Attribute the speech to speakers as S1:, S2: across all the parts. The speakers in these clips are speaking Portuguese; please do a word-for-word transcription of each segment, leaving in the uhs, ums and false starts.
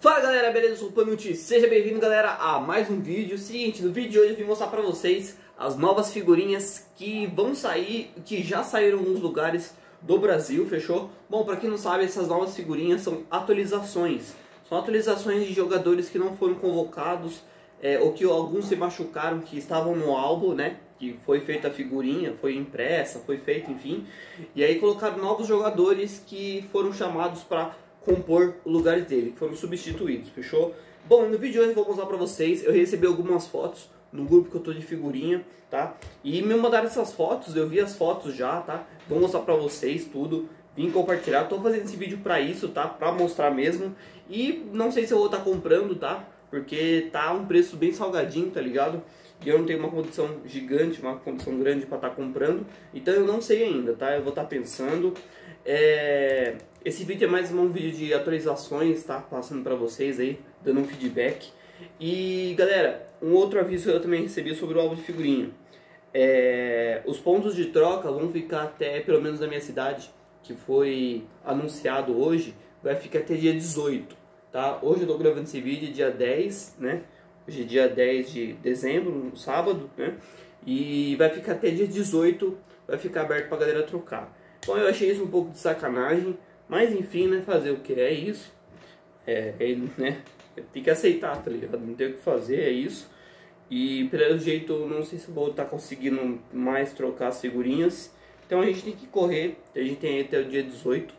S1: Fala galera, beleza? Eu sou o Panucci, seja bem-vindo galera a mais um vídeo. Seguinte, no vídeo de hoje eu vim mostrar pra vocês as novas figurinhas que vão sair, que já saíram em alguns lugares do Brasil, fechou? Bom, pra quem não sabe, essas novas figurinhas são atualizações. São atualizações de jogadores que não foram convocados, é, ou que alguns se machucaram, que estavam no álbum, né? Que foi feita a figurinha, foi impressa, foi feita, enfim. E aí colocaram novos jogadores que foram chamados pra compor os lugares dele, que foram substituídos, fechou? Bom, no vídeo de hoje eu vou mostrar pra vocês, eu recebi algumas fotos no grupo que eu tô de figurinha, tá? E me mandaram essas fotos, eu vi as fotos já, tá? Vou mostrar pra vocês tudo, vim compartilhar, tô fazendo esse vídeo pra isso, tá? Pra mostrar mesmo, e não sei se eu vou estar comprando, tá? Porque tá um preço bem salgadinho, tá ligado? E eu não tenho uma condição gigante, uma condição grande pra estar comprando, então eu não sei ainda, tá? Eu vou estar pensando. É... Esse vídeo é mais um vídeo de atualizações, tá? Passando pra vocês aí, dando um feedback. E galera, um outro aviso que eu também recebi sobre o álbum de figurinha. É... Os pontos de troca vão ficar até, pelo menos na minha cidade, que foi anunciado hoje, vai ficar até dia dezoito, tá? Hoje eu tô gravando esse vídeo dia dez, né? Hoje é dia dez de dezembro, um sábado, né? E vai ficar até dia dezoito, vai ficar aberto pra galera trocar. Então eu achei isso um pouco de sacanagem, mas enfim, né? Fazer o que é isso. É, é, né? Tem que aceitar, tá ligado? Não tem o que fazer, é isso. E pelo jeito, eu não sei se eu vou estar conseguindo mais trocar as figurinhas. Então a gente tem que correr, a gente tem até o dia dezoito.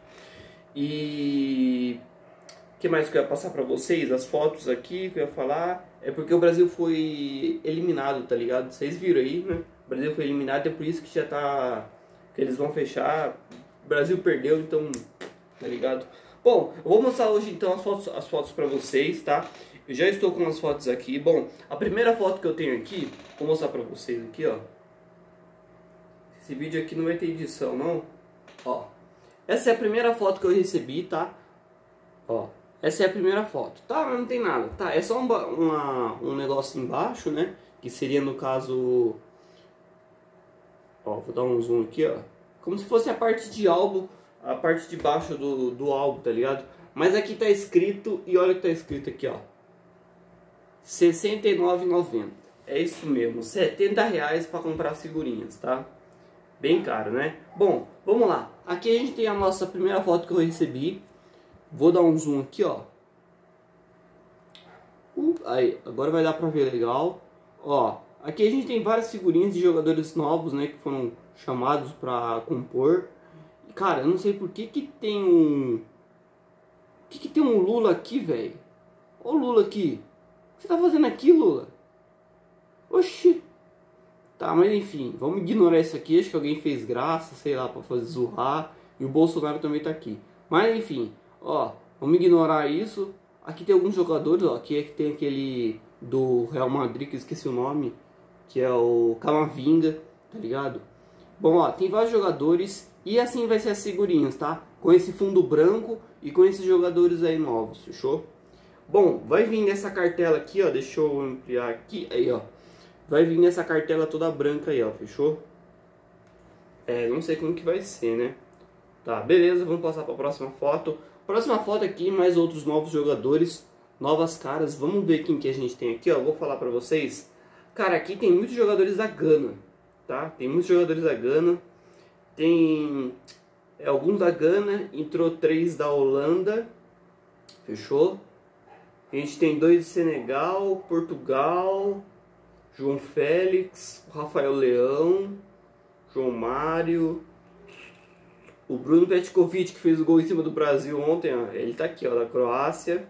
S1: E... o que mais que eu ia passar pra vocês? As fotos aqui que eu ia falar. É porque o Brasil foi eliminado, tá ligado? Vocês viram aí, né? O Brasil foi eliminado, é por isso que já tá... que eles vão fechar. O Brasil perdeu, então... tá ligado? Bom, eu vou mostrar hoje então as fotos, as fotos pra vocês, tá? Eu já estou com as fotos aqui. Bom, a primeira foto que eu tenho aqui, vou mostrar pra vocês aqui, ó. Esse vídeo aqui não vai ter edição, não. Ó, essa é a primeira foto que eu recebi, tá? Ó, essa é a primeira foto, tá? Mas não tem nada, tá? É só um, uma, um negócio embaixo, né? Que seria no caso... ó, vou dar um zoom aqui, ó. Como se fosse a parte de álbum, a parte de baixo do, do álbum, tá ligado? Mas aqui tá escrito, e olha o que tá escrito aqui, ó. sessenta e nove reais e noventa centavos. É isso mesmo, setenta reais pra comprar as figurinhas, tá? Bem caro, né? Bom, vamos lá. Aqui a gente tem a nossa primeira foto que eu recebi. Vou dar um zoom aqui, ó. Uh, aí, agora vai dar pra ver legal. Ó, aqui a gente tem várias figurinhas de jogadores novos, né? Que foram chamados pra compor. Cara, eu não sei por que que tem um... por que que tem um Lula aqui, velho? Ó o Lula aqui. O que você tá fazendo aqui, Lula? Oxi. Tá, mas enfim, vamos ignorar isso aqui. Acho que alguém fez graça, sei lá, pra fazer zoar. E o Bolsonaro também tá aqui. Mas enfim, ó, vamos ignorar isso. Aqui tem alguns jogadores, ó. Aqui é que tem aquele do Real Madrid, que eu esqueci o nome. Que é o Camavinga, tá ligado? Bom, ó, tem vários jogadores. E assim vai ser as figurinhas, tá? Com esse fundo branco e com esses jogadores aí novos, fechou? Bom, vai vir nessa cartela aqui, ó. Deixa eu ampliar aqui, aí, ó. Vai vir nessa cartela toda branca aí, ó, fechou? É, não sei como que vai ser, né? Tá, beleza, vamos passar para a próxima foto. Próxima foto aqui, mais outros novos jogadores, novas caras. Vamos ver quem que a gente tem aqui, ó. Vou falar para vocês. Cara, aqui tem muitos jogadores da Gana, tá? Tem muitos jogadores da Gana. Tem é, alguns da Gana, entrou três da Holanda, fechou? A gente tem dois de Senegal, Portugal, João Félix, Rafael Leão, João Mário, o Bruno Petkovic, que fez o gol em cima do Brasil ontem, ó, ele tá aqui, ó, da Croácia,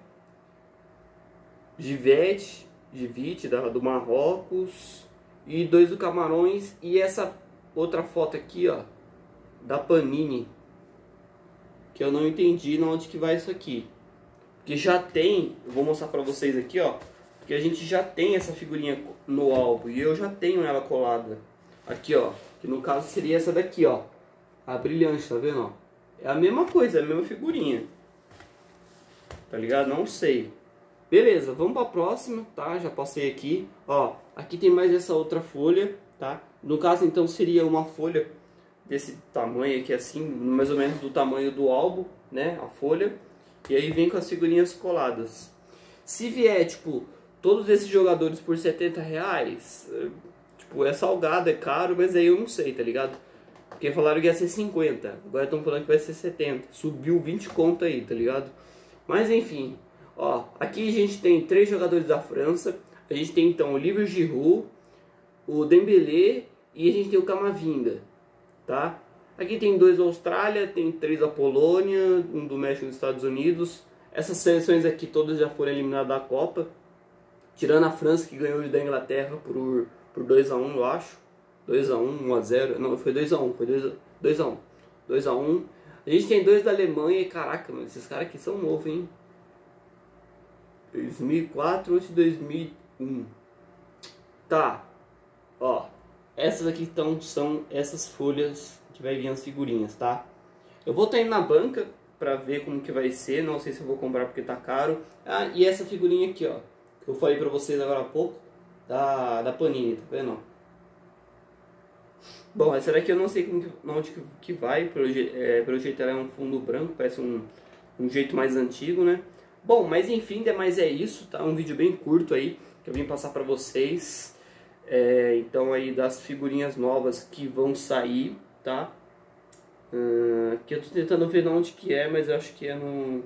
S1: Givete, Givite, da, do Marrocos, e dois do Camarões, e essa outra foto aqui, ó, da Panini, que eu não entendi na onde que vai isso aqui, porque já tem, eu vou mostrar pra vocês aqui, ó, porque a gente já tem essa figurinha no álbum, e eu já tenho ela colada, aqui, ó, que no caso seria essa daqui, ó, a brilhante, tá vendo, ó, é a mesma coisa, é a mesma figurinha, tá ligado, não sei, beleza, vamos pra próxima, tá, já passei aqui, ó, aqui tem mais essa outra folha, tá, no caso então seria uma folha desse tamanho aqui, assim, mais ou menos do tamanho do álbum, né, a folha, e aí vem com as figurinhas coladas. Se vier, tipo, todos esses jogadores por setenta reais, tipo, é salgado, é caro, mas aí eu não sei, tá ligado? Porque falaram que ia ser cinquenta, agora estão falando que vai ser setenta. Subiu vinte conto aí, tá ligado? Mas enfim, ó, aqui a gente tem três jogadores da França. A gente tem então o Olivier Giroud, o Dembélé e a gente tem o Camavinga, tá? Aqui tem dois da Austrália, tem três da Polônia, um do México e dos Estados Unidos. Essas seleções aqui todas já foram eliminadas da Copa, tirando a França, que ganhou da Inglaterra por, por dois a um, eu acho. dois a um, um a zero, não, foi dois a um, foi dois a um. dois a um. A gente tem dois da Alemanha e caraca, mano, esses caras aqui são novos, hein? dois mil e quatro ou dois mil e um. Tá. Ó, essas aqui então são essas folhas que vai vir as figurinhas, tá? Eu vou estar indo na banca pra ver como que vai ser, não sei se eu vou comprar porque tá caro. Ah, e essa figurinha aqui, ó, que eu falei pra vocês agora há pouco, da, da Panini, tá vendo? Bom, essa daqui eu não sei como que, onde que, que vai, pelo, é, pelo jeito ela é um fundo branco, parece um, um jeito mais antigo, né? Bom, mas enfim, demais é isso, tá? Um vídeo bem curto aí, que eu vim passar pra vocês. É, então aí das figurinhas novas que vão sair, tá? Uh, que eu tô tentando ver onde que é, mas eu acho que é no...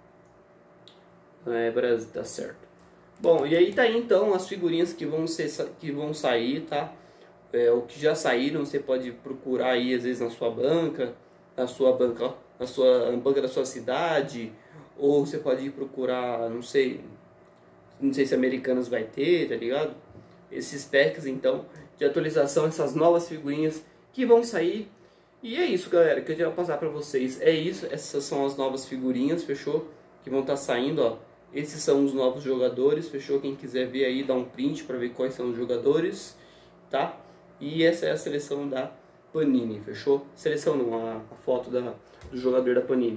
S1: É, Brasil, tá certo. Bom, e aí tá aí então as figurinhas que vão, ser, que vão sair, tá? É, o que já saíram, você pode procurar aí às vezes na sua banca, na sua banca, ó, na sua na banca da sua cidade, ou você pode ir procurar, não sei, não sei se Americanas vai ter, tá ligado? Esses packs então de atualização, essas novas figurinhas que vão sair. E é isso, galera, que eu queria passar pra vocês. É isso, essas são as novas figurinhas, fechou? Que vão estar saindo, ó. Esses são os novos jogadores, fechou? Quem quiser ver aí, dá um print pra ver quais são os jogadores, tá? E essa é a seleção da Panini, fechou? Seleção não, a, a foto da, do jogador da Panini.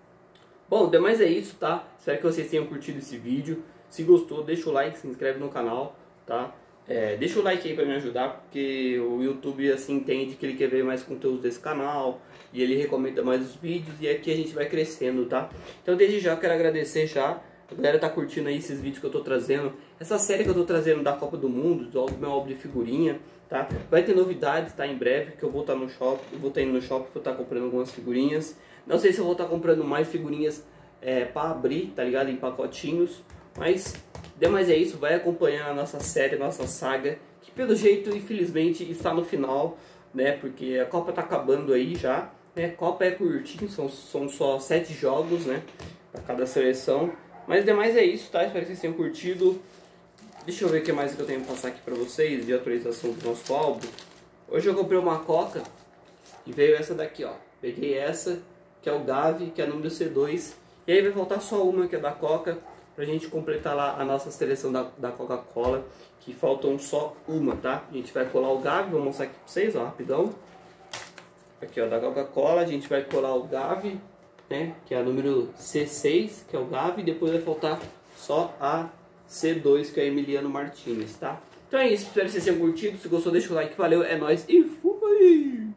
S1: Bom, demais é isso, tá? Espero que vocês tenham curtido esse vídeo. Se gostou, deixa o like, se inscreve no canal, tá? É, deixa o like aí pra me ajudar, porque o YouTube assim entende que ele quer ver mais conteúdo desse canal e ele recomenda mais os vídeos e aqui a gente vai crescendo, tá? Então desde já eu quero agradecer já. A galera tá curtindo aí esses vídeos que eu tô trazendo. Essa série que eu tô trazendo da Copa do Mundo, do meu álbum de figurinha, tá? Vai ter novidades, tá? Em breve, que eu vou estar no shopping, eu vou estar indo no shopping, vou estar comprando algumas figurinhas. Não sei se eu vou estar comprando mais figurinhas é, pra abrir, tá ligado? Em pacotinhos. Mas, demais é isso, vai acompanhar a nossa série, a nossa saga, que pelo jeito, infelizmente, está no final, né? Porque a Copa tá acabando aí já, né? Copa é curtinho, são, são só sete jogos, né? Pra cada seleção. Mas demais é isso, tá? Espero que vocês tenham curtido. Deixa eu ver o que mais que eu tenho que passar aqui pra vocês de atualização do nosso álbum. Hoje eu comprei uma Coca e veio essa daqui, ó. Peguei essa, que é o Gavi, que é a número C dois. E aí vai faltar só uma, que é da Coca, pra gente completar lá a nossa seleção da, da Coca-Cola, que faltam só uma, tá? A gente vai colar o Gavi, vou mostrar aqui pra vocês, ó, rapidão. Aqui, ó, da Coca-Cola, a gente vai colar o Gavi, né, que é a número C seis, que é o Gavi, e depois vai faltar só a C dois, que é Emiliano Martinez, tá? Então é isso, espero que vocês tenham curtido, se gostou deixa o like, valeu, é nóis e fui!